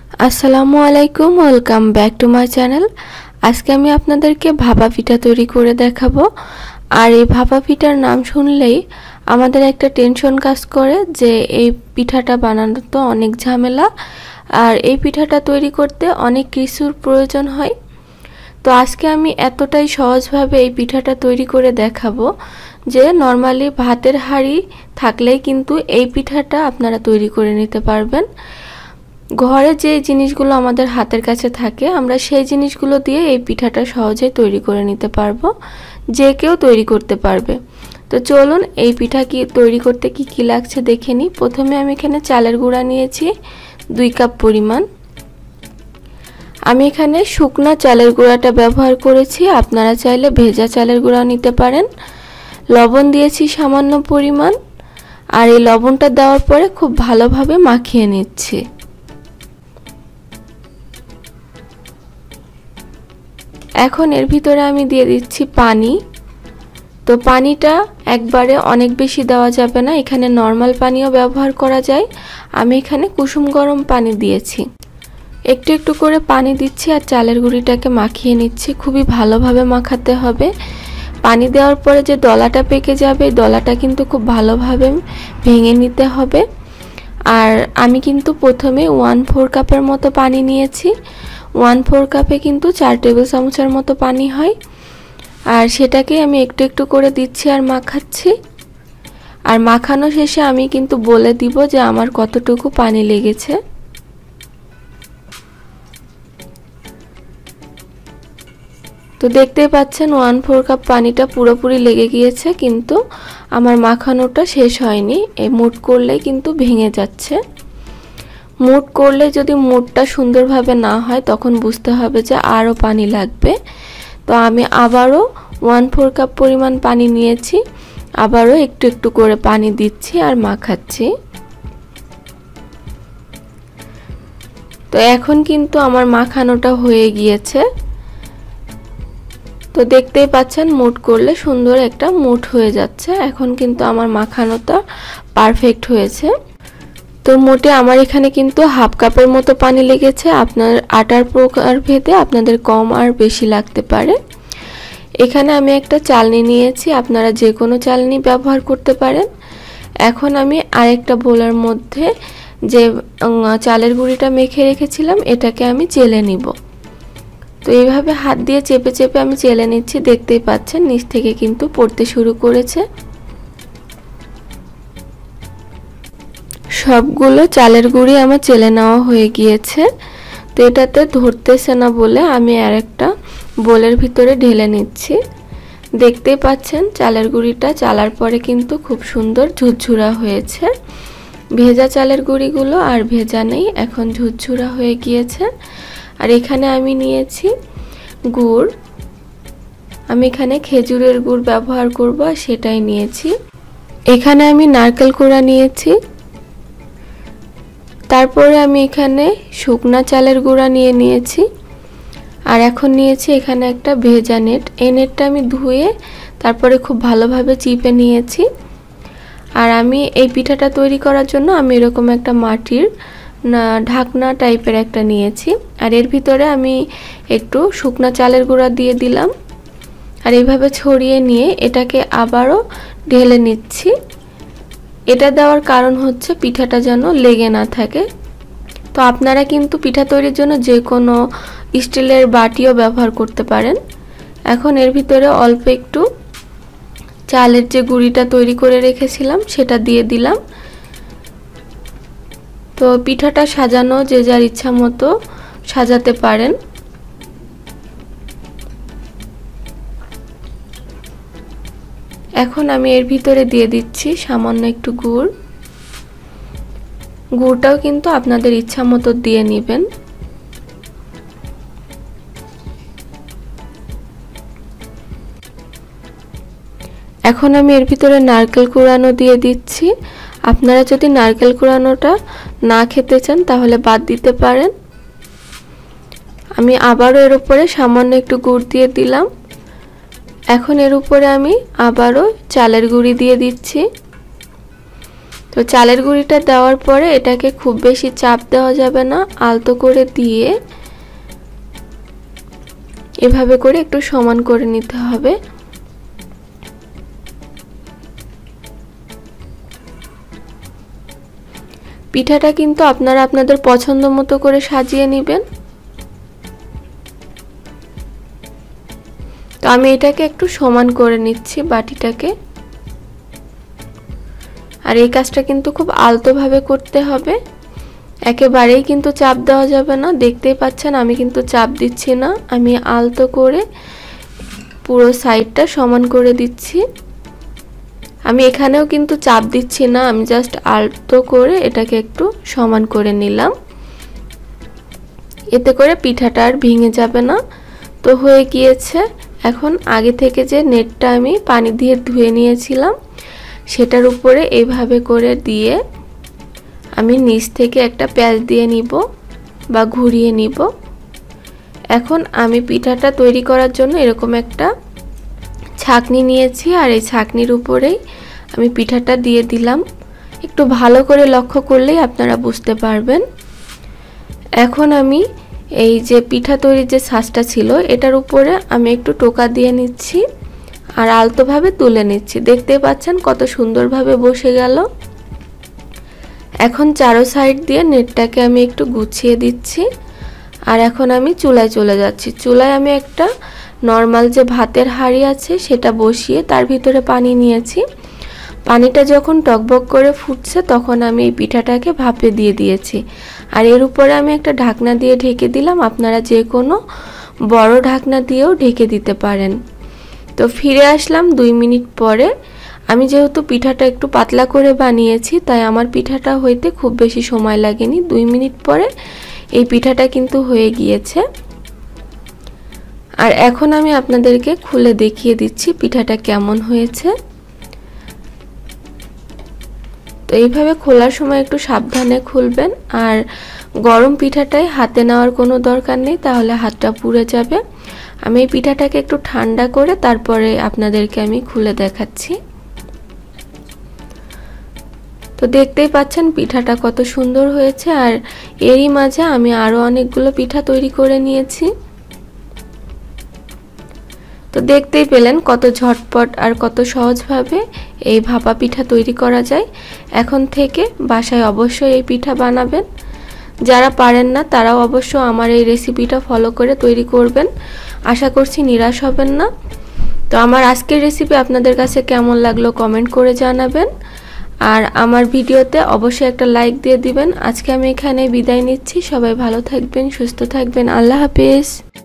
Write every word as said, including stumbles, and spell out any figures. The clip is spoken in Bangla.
আসসালামু আলাইকুম, welcome back to my channel. আজকে আমি আপনাদেরকে ভাপা পিঠা তৈরি করে দেখাবো। আর এই ভাপা পিঠার নাম শুনলেই আমাদের একটা টেনশন কাজ করে যে এই পিঠাটা বানানো তো অনেক ঝামেলা, আর এই পিঠাটা তৈরি করতে অনেক কিছুর প্রয়োজন হয়। তো আজকে আমি এতটাই সহজভাবে এই পিঠাটা তৈরি করে দেখাবো যে নর্মালি ভাতের হাঁড়ি থাকলেই কিন্তু এই পিঠাটা আপনারা তৈরি করে নিতে পারবেন। ঘরে যে জিনিসগুলো আমাদের হাতের কাছে থাকে আমরা সেই জিনিসগুলো দিয়ে এই পিঠাটা সহজেই তৈরি করে নিতে পারবো, যে কেউ তৈরি করতে পারবে। তো চলুন এই পিঠা কি তৈরি করতে কি কি লাগছে দেখে নিই। প্রথমে আমি এখানে চালের গুঁড়া নিয়েছি দুই কাপ পরিমাণ। আমি এখানে শুকনা চালের গুঁড়াটা ব্যবহার করেছি, আপনারা চাইলে ভেজা চালের গুঁড়া নিতে পারেন। লবণ দিয়েছি সামান্য পরিমাণ, আর এই লবণটা দেওয়ার পরে খুব ভালোভাবে মাখিয়ে নিচ্ছি। এখন এর ভিতরে আমি দিয়ে দিচ্ছি পানি। তো পানিটা একবারে অনেক বেশি দেওয়া যাবে না, এখানে নর্মাল পানিও ব্যবহার করা যায়। আমি এখানে কুসুম গরম পানি দিয়েছি। একটু একটু করে পানি দিচ্ছি আর চালের গুঁড়িটাকে মাখিয়ে নিচ্ছি। খুবই ভালোভাবে মাখাতে হবে। পানি দেওয়ার পরে যে দলাটা পেকে যাবে, দলাটা কিন্তু খুব ভালোভাবে ভেঙে নিতে হবে। আর আমি কিন্তু প্রথমে ওয়ান ফোর কাপের মতো পানি নিয়েছি। ওয়ান ফোর কাপে কিন্তু চার টেবিল চামচের মতো পানি হয়। আর সেটাকে আমি একটু একটু করে দিচ্ছি আর মাখাচ্ছি। আর মাখানো শেষে আমি কিন্তু বলে দিব যে আমার কতটুকু পানি লেগেছে। তো দেখতেই পাচ্ছেন ওয়ান ফোর কাপ পানিটা পুরোপুরি লেগে গিয়েছে, কিন্তু আমার মাখানোটা শেষ হয়নি। এই মুট করলেই কিন্তু ভেঙে যাচ্ছে। মুট করলে যদি মুটটা সুন্দরভাবে না হয় তখন বুঝতে হবে যে আরও পানি লাগবে। তো আমি আবারও ওয়ান ফোর কাপ পরিমাণ পানি নিয়েছি, আবারও একটু একটু করে পানি দিচ্ছি আর মাখাচ্ছি। তো এখন কিন্তু আমার মাখানোটা হয়ে গিয়েছে। তো দেখতেই পাচ্ছেন মুট করলে সুন্দর একটা মুট হয়ে যাচ্ছে। এখন কিন্তু আমার মাখানোটা পারফেক্ট হয়েছে। তো মোটে আমার এখানে কিন্তু হাফ কাপের মতো পানি লেগেছে। আপনার আটার প্রকার ভেদে আপনাদের কম আর বেশি লাগতে পারে। এখানে আমি একটা চালনি নিয়েছি, আপনারা যে কোনো চালনি ব্যবহার করতে পারেন। এখন আমি আরেকটা বোলের মধ্যে যে চালের গুঁড়িটা মেখে রেখেছিলাম এটাকে আমি চেলে নিব। তো এইভাবে হাত দিয়ে চেপে চেপে আমি চেলে নিচ্ছি। দেখতেই পাচ্ছেন নিচ থেকে কিন্তু পড়তে শুরু করেছে। সবগুলো চালের গুঁড়ি আমার চেলে নেওয়া হয়ে গিয়েছে। তো এটাতে ধরতেছে না বলে আমি আরেকটা বোলের ভিতরে ঢেলে নিচ্ছি। দেখতেই পাচ্ছেন চালের গুঁড়িটা চালার পরে কিন্তু খুব সুন্দর ঝুরঝুরা হয়েছে। ভেজা চালের গুঁড়িগুলো আর ভেজা নেই, এখন ঝুরঝুরা হয়ে গিয়েছে। আর এখানে আমি নিয়েছি গুড়। আমি এখানে খেজুরের গুড় ব্যবহার করব, আর সেটাই নিয়েছি। এখানে আমি নারকেল কোড়া নিয়েছি। তারপরে আমি এখানে শুকনা চালের গুঁড়া নিয়ে নিয়েছি। আর এখন নিয়েছি এখানে একটা ভেজা নেট। এই নেটটা আমি ধুয়ে তারপরে খুব ভালোভাবে চিপে নিয়েছি। আর আমি এই পিঠাটা তৈরি করার জন্য আমি এরকম একটা মাটির ঢাকনা টাইপের একটা নিয়েছি। আর এর ভিতরে আমি একটু শুকনা চালের গুঁড়া দিয়ে দিলাম। আর এইভাবে ছড়িয়ে নিয়ে এটাকে আবারও ঢেলে নিচ্ছি। এটা দেওয়ার কারণ হচ্ছে পিঠাটা যেন লেগে না থাকে। তো আপনারা কিন্তু পিঠা তৈরির জন্য যে কোনো স্টিলের বাটিও ব্যবহার করতে পারেন। এখন এর ভিতরে অল্প একটু চালের যে গুঁড়িটা তৈরি করে রেখেছিলাম সেটা দিয়ে দিলাম। তো পিঠাটা সাজানো যে যার ইচ্ছা মতো সাজাতে পারেন। এখন আমি এর ভিতরে দিয়ে দিচ্ছি সামান্য একটু গুড়। গুড়টাও কিন্তু আপনাদের ইচ্ছা মতো দিয়ে নেবেন। এখন আমি এর ভিতরে নারকেল কুড়ানো দিয়ে দিচ্ছি। আপনারা যদি নারকেল কুড়ানোটা না খেতে চান তাহলে বাদ দিতে পারেন। আমি আবারও এর উপরে সামান্য একটু গুড় দিয়ে দিলাম। এখন এর উপরে আমি আবারও চালের গুঁড়ি দিয়ে দিচ্ছি। তো চালের গুঁড়িটা দেওয়ার পরে এটাকে খুব বেশি চাপ দেওয়া যাবে না, আলতো করে দিয়ে এভাবে করে একটু সমান করে নিতে হবে। পিঠাটা কিন্তু আপনারা আপনাদের পছন্দ মতো করে সাজিয়ে নেবেন। তো আমি এটাকে একটু সমান করে নিচ্ছি বাটিটাকে। আর এই কাজটা কিন্তু খুব আলতোভাবে করতে হবে, একেবারেই কিন্তু চাপ দেওয়া যাবে না। দেখতেই পাচ্ছেন আমি কিন্তু চাপ দিচ্ছি না, আমি আলতো করে পুরো সাইডটা সমান করে দিচ্ছি। আমি এখানেও কিন্তু চাপ দিচ্ছি না, আমি জাস্ট আলতো করে এটাকে একটু সমান করে নিলাম, এতে করে পিঠাটা আর ভেঙে যাবে না। তো হয়ে গিয়েছে। এখন আগে থেকে যে নেটটা আমি পানি দিয়ে ধুয়ে নিয়েছিলাম সেটার উপরে এইভাবে করে দিয়ে আমি নিচ থেকে একটা প্যাচ দিয়ে নিব বা ঘুরিয়ে নিব। এখন আমি পিঠাটা তৈরি করার জন্য এরকম একটা ছাঁকনি নিয়েছি, আর এই ছাঁকনির উপরেই আমি পিঠাটা দিয়ে দিলাম। একটু ভালো করে লক্ষ্য করলেই আপনারা বুঝতে পারবেন। এখন আমি এই যে পিঠা তৈরির যে ছাঁচটা ছিল এটার উপরে আমি একটু টোকা দিয়ে নিচ্ছি আর আলতোভাবে তুলে নিচ্ছি। দেখতেই পাচ্ছেন কত সুন্দরভাবে বসে গেল। এখন চারো সাইড দিয়ে নেটটাকে আমি একটু গুছিয়ে দিচ্ছি। আর এখন আমি চুলায় চলে যাচ্ছি। চুলায় আমি একটা নর্মাল যে ভাতের হাঁড়ি আছে সেটা বসিয়ে তার ভিতরে পানি নিয়েছি। পানিটা যখন টকবক করে ফুটছে তখন আমি এই পিঠাটাকে ভাপে দিয়ে দিয়েছি, আর এর উপরে আমি একটা ঢাকনা দিয়ে ঢেকে দিলাম। আপনারা যে কোনো বড় ঢাকনা দিয়েও ঢেকে দিতে পারেন। তো ফিরে আসলাম দুই মিনিট পরে। আমি যেহেতু পিঠাটা একটু পাতলা করে বানিয়েছি তাই আমার পিঠাটা হইতে খুব বেশি সময় লাগেনি। দুই মিনিট পরে এই পিঠাটা কিন্তু হয়ে গিয়েছে। আর এখন আমি আপনাদেরকে খুলে দেখিয়ে দিচ্ছি পিঠাটা কেমন হয়েছে। তো এইভাবে খোলার সময় একটু সাবধানে খুলবেন, আর গরম পিঠাটাই হাতে নেওয়ার কোনো দরকার নেই, তাহলে হাতটা পুড়ে যাবে। আমি এই পিঠাটাকে একটু ঠান্ডা করে তারপরে আপনাদেরকে আমি খুলে দেখাচ্ছি। তো দেখতেই পাচ্ছেন পিঠাটা কত সুন্দর হয়েছে, আর এরই মাঝে আমি আরো অনেকগুলো পিঠা তৈরি করে নিয়েছি। তো দেখতেই পেলেন কত ঝটপট আর কত সহজভাবে এই ভাপা পিঠা তৈরি করা যায়। এখন থেকে বাসায় অবশ্যই এই পিঠা বানাবেন। যারা পারেন না তারাও অবশ্য আমার এই রেসিপিটা ফলো করে তৈরি করবেন। আশা করছি নিরাশ হবেন না। তো আমার আজকের রেসিপি আপনাদের কাছে কেমন লাগলো কমেন্ট করে জানাবেন, আর আমার ভিডিওতে অবশ্যই একটা লাইক দিয়ে দিবেন। আজকে আমি এখানে বিদায় নিচ্ছি। সবাই ভালো থাকবেন, সুস্থ থাকবেন। আল্লাহ হাফেজ।